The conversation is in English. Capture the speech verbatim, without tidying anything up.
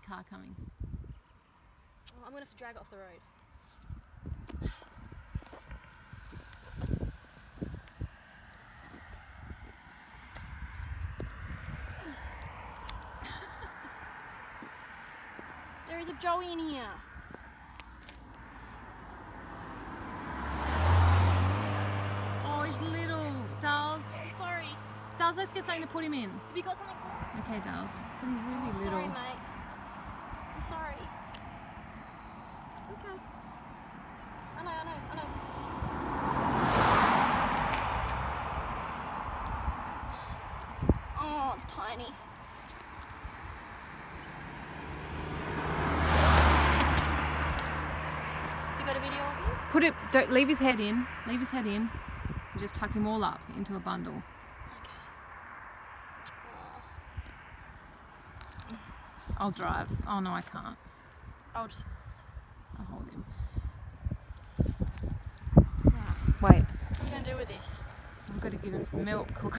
car coming. Oh, I'm going to have to drag it off the road. There is a Joey in here. Oh, he's little. Dales. I'm sorry. Dales, let's get something to put him in. Have you got something for me? Okay, Dales. But he's really Oh, little. sorry, mate. I'm sorry. It's okay. I know, I know, I know. Oh, it's tiny. You got a video of him? Put it, don't leave his head in. Leave his head in. And just tuck him all up into a bundle. Okay. Oh. I'll drive. Oh no, I can't. I'll just... I'll hold him. Right. Wait, What are you going to do with this? I've got to give him some milk.